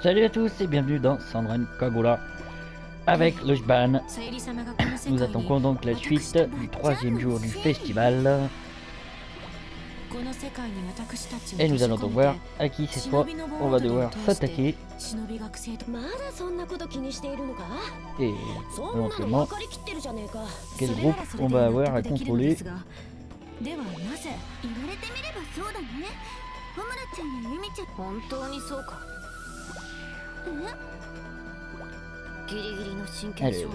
Salut à tous et bienvenue dans Sandren Kagura avec le Shban. Nous attendons donc la suite du troisième jour du festival. Et nous allons donc voir à qui cette fois on va devoir s'attaquer. Et éventuellement quel groupe on va avoir à contrôler. Alors,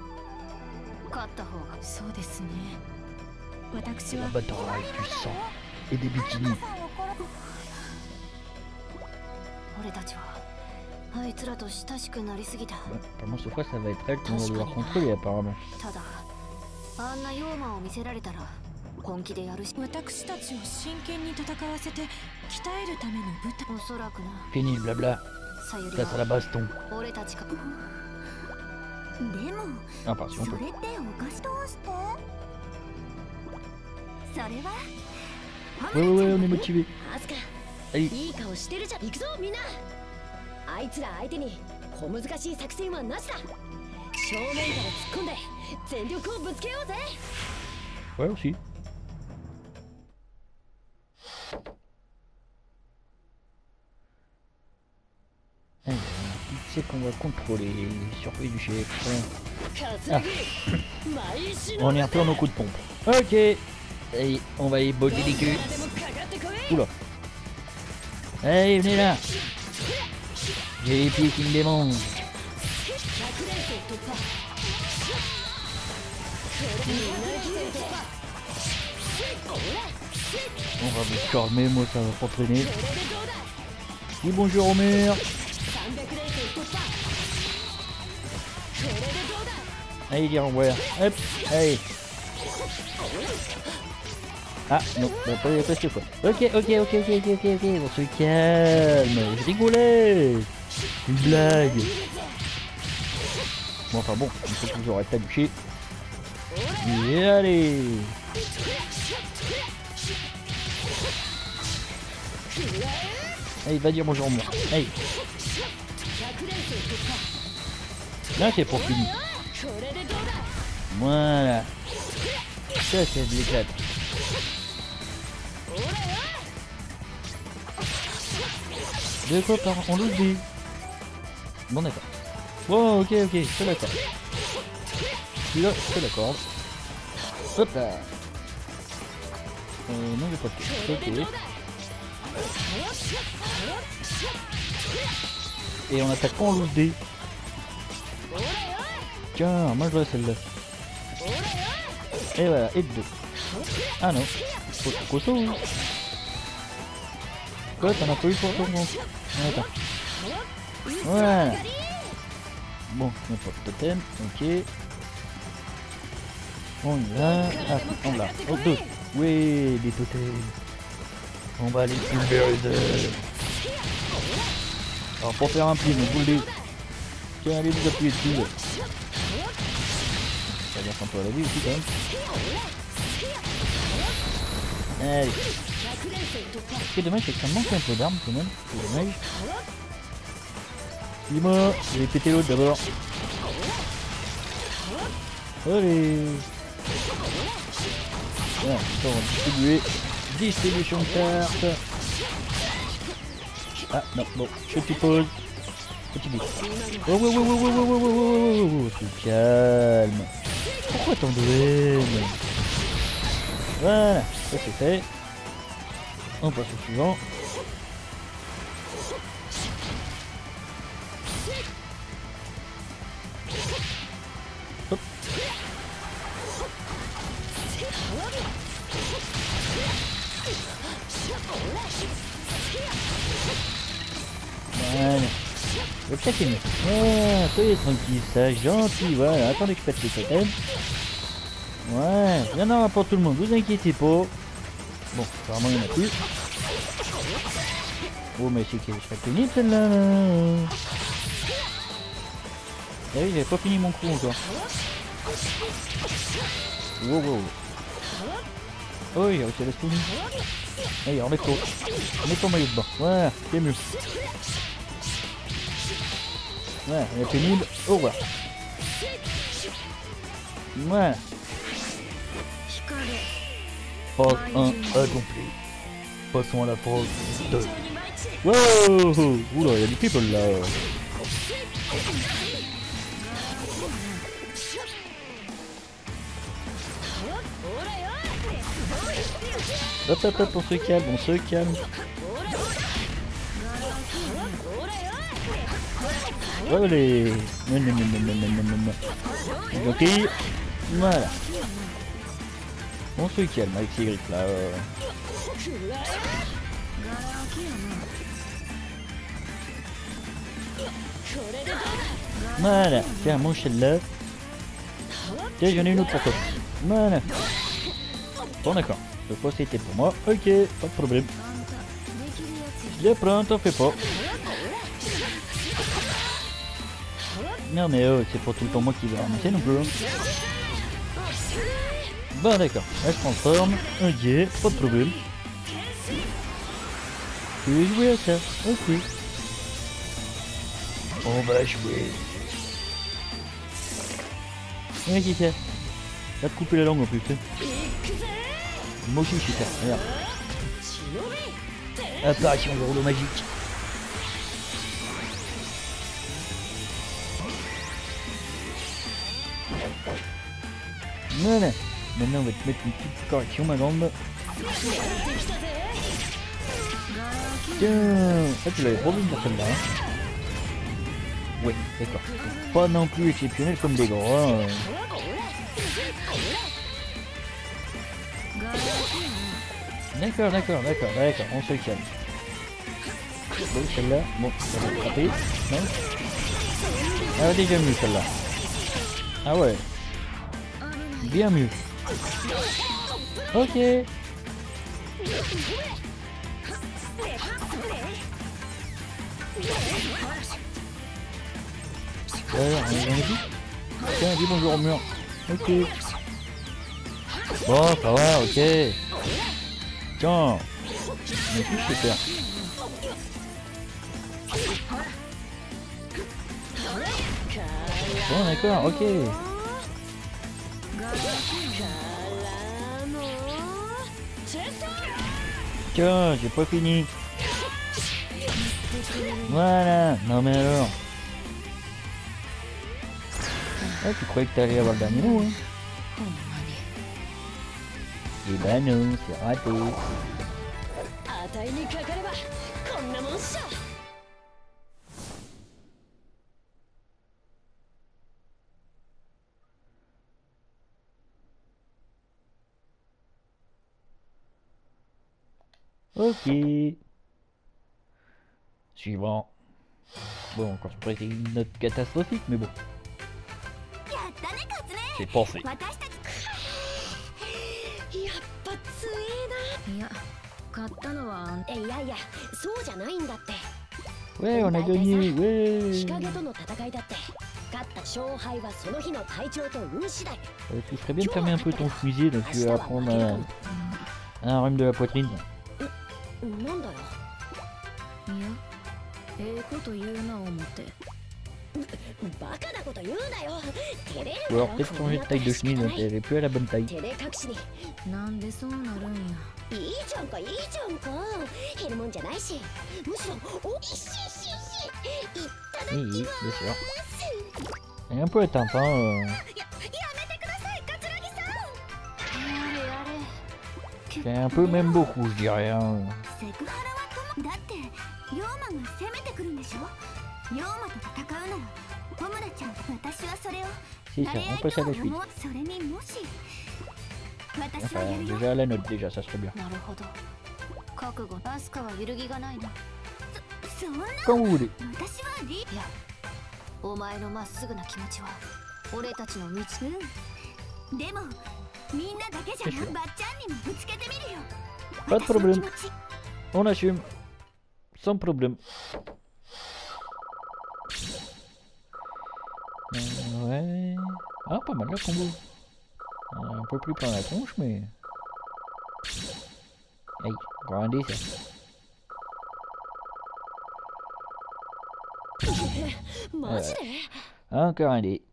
la bataille du sang et des bikinis. Apparemment cette fois ça va être elle qu'on va devoir contrôler apparemment. Fini le blabla, place à la baston. Ah pardon, on peut. Ouais, on est motivé. Allez. Ouais aussi. Alors, qui c'est qu'on va contrôler? Surprise du chef. Ah. On est un peu en coup de pompe. Ok. Allez, on va y botter les culs. Oula. Allez, venez là. J'ai les pieds qui me démangent. On va vous calmer, moi ça va pas traîner. Oui, bonjour Homer. Allez, dire ouais. Hop, allez. Ah non, pas cette fois. Ok, on se calme. Je rigolais. Une blague. Bon, enfin bon, il faut toujours être habitué. Et allez. Allez, va dire bonjour moi. Allez. Là c'est pour finir. Voilà. Ça c'est de l'éclate. De quoi par on l'oublie. Bon d'accord. Bon ok, c'est d'accord. Celui-là, c'est d'accord. Hop là. Non j'ai pas de ok. Et on attaque en loose D. Tiens, moi je vois celle-là. Et voilà, et deux. Ah non. Cosso. Quoi, t'en as pas eu pour ton compte? Attends. Voilà. Bon, on n'a pas de totem, ok. On y va. Ah, on l'a. Oh, deux. Oui, des totems. On va aller pulvériser. Alors pour faire un pli, on boule. Tiens, allez vous appuyer dessus. Ça va faire un peu à la vie aussi quand même. Allez. Ce qui est dommage c'est que ça me manque un peu d'armes quand même. C'est dommage. Dis-moi, je vais péter l'autre d'abord. Allez. Voilà, on va distribuer. Distribution de cartes. Ah non, bon, petit pause. Petit bout. Oh, c'est calme. Pourquoi t'en donnes? Voilà, ça c'est fait. On passe au suivant. Hop. Voilà. Le chat est mieux. Ah, soyez tranquille, ça, gentil, voilà. Attendez que je pète les totems. Ouais, il y en aura pour tout le monde, vous inquiétez pas. Bon, apparemment il n'y en a plus. Oh, mais c'est qu'elle serait pénible celle-là. Ah oui, j'avais pas fini mon coup encore. Wow. Oh, il a réussi à la spinner. Allez, remets-toi. Mets ton maillot de bain. Voilà, c'est mieux. Voilà, on est pénible. Au revoir. Voilà. Phase 1 accomplie. Passons à la phase 2. Wow! Oula, il y a du people là. Hop hop hop, on se calme, on se calme. Allez. Ok. Voilà. On se calme avec ces griffes là. Voilà, tiens, mon celle-là. Tiens, j'en ai une autre pour toi. Voilà. Bon, d'accord. Le fois c'était pour moi. Ok, pas de problème. Je les prends, t'en fais pas. Non, mais c'est pas tout le temps moi qui vais ramasser non plus. Bon, d'accord. Elle se transforme. Ok, pas de problème. Je vais jouer à ça. Ok. On va jouer. Ouais, qui c'est? Va te couper la langue en plus. Moi aussi je suis ça, regarde. Apparition de rouleau magique. Voilà. Maintenant on va te mettre une petite correction ma grande. Tiens, ça tu l'avais promis pour celle-là. Hein. Oui, d'accord. Pas non plus exceptionnel comme des gros. Hein. D'accord, on se calme. Bon, celle-là, bon, ça va frapper. Non. Elle va déjà mieux celle-là. Ah ouais. Bien mieux. Ok. Ouais, on est dit. Tiens, dis bonjour au mur. Ok. Bon, ça va, ok. Tiens. Mais tout se faire. Bon, d'accord, ok. Tiens, j'ai pas fini. Voilà, non mais alors. Ah, tu croyais que t'allais avoir le dernier mot, hein? Eh ben non, c'est raté. Ok. Suivant. Bon, encore une note catastrophique, mais bon. C'est pas fait. Ouais, on a gagné, ouais. Tu ferais bien de fermer un peu ton fusil, donc tu vas prendre un rhume de la poitrine. Ou alors peut-être changer de taille de chemise, donc elle est plus à la bonne taille. Oui, bien sûr. Elle est un peu éteinte, hein. C'est un peu, même beaucoup, je dirais. Hein. Si ça, on passe à la suite. Enfin, déjà la note, déjà, ça serait bien. Quand vous voulez. C'est sûr. Pas de problème. On assume. Sans problème. Ouais. Ah, pas mal le combo. Un peu plus plein la tronche, mais... Aïe, grandé ça. Encore un dé.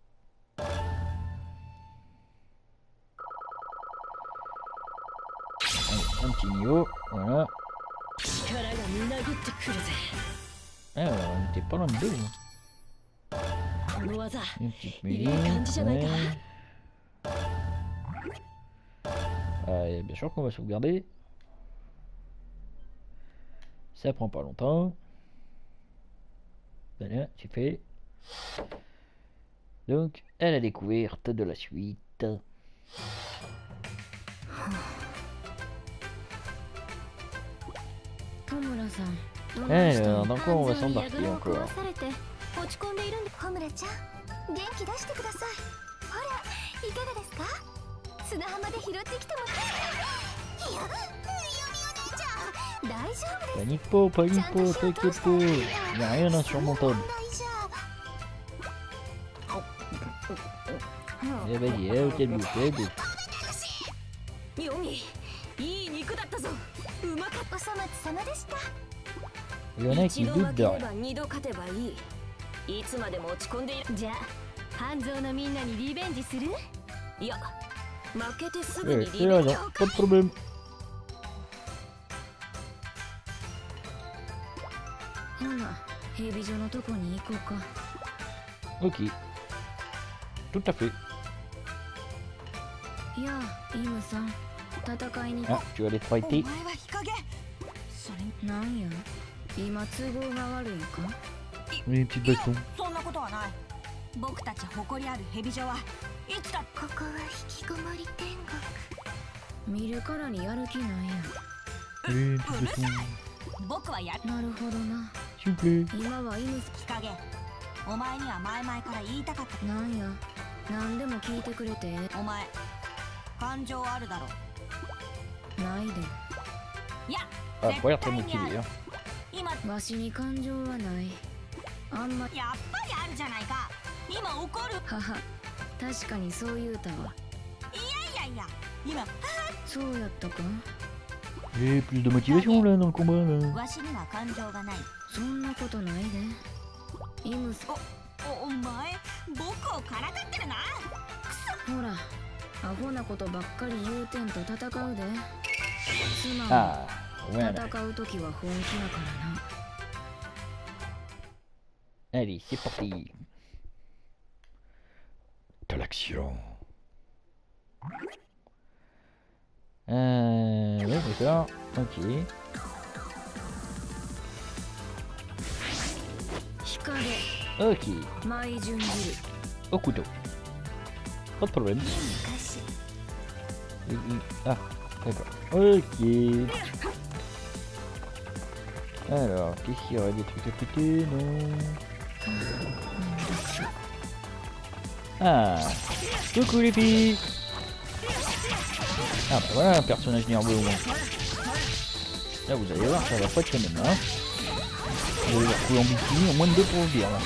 Allez, un petit niveau, voilà. Alors, on était pas loin de deux. Une petite musique, ouais. Bien sûr qu'on va sauvegarder. Ça prend pas longtemps. Voilà, c'est fait. Donc, à la découverte de la suite. Alors, dans quoi on va s'embarquer encore? Panique pas, t'inquiète pas. Y'a rien d'insurmontable. Eh vas-y, au début, il y en a qui doutent de rien. C'est raison, pas de problème. Ok. Tout à fait. Ah, tu vas aller te fighter. Oui, petit baston. Oui, petit baston. S'il vous plaît. Ah, pas l'air très motivé, hein. J'ai plus de motivation là dans le combat là. Ah, voilà. Allez, c'est parti. De l'action. Ouais, d'accord. Ok. Ok. Au couteau. Pas de problème. Ah, d'accord. Ok. Alors, qu'est-ce qu'il y aurait des trucs à côté? Non. Ah, coucou les filles. Ah bah voilà un personnage nerveux au moins. Là vous allez voir, ça va pas être le même hein. Vous allez retrouver en bikini en moins de 2 pour le dire là.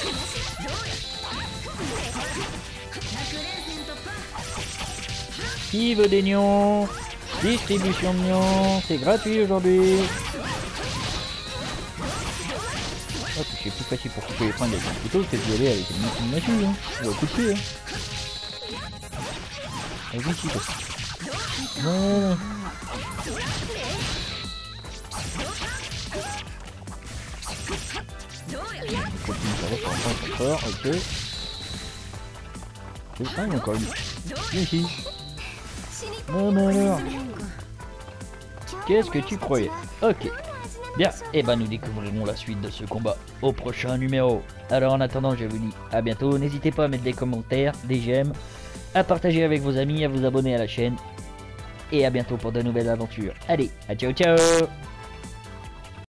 Qui veut des nions? Distribution de nions, c'est gratuit aujourd'hui. Oh, c'est plus facile pour couper les fringues avec un couteau que d'y aller avec une machine, hein. On va couper, hein. Allez, ici, quoi. Non. On continue, ça va, encore, ok. Ah, il y a encore une. Viens ici. Non, non, non. Qu'est-ce que tu croyais? Ok. Bien, et ben nous découvrirons la suite de ce combat au prochain numéro. Alors en attendant, je vous dis à bientôt. N'hésitez pas à mettre des commentaires, des j'aime, à partager avec vos amis, à vous abonner à la chaîne. Et à bientôt pour de nouvelles aventures. Allez, à ciao ciao.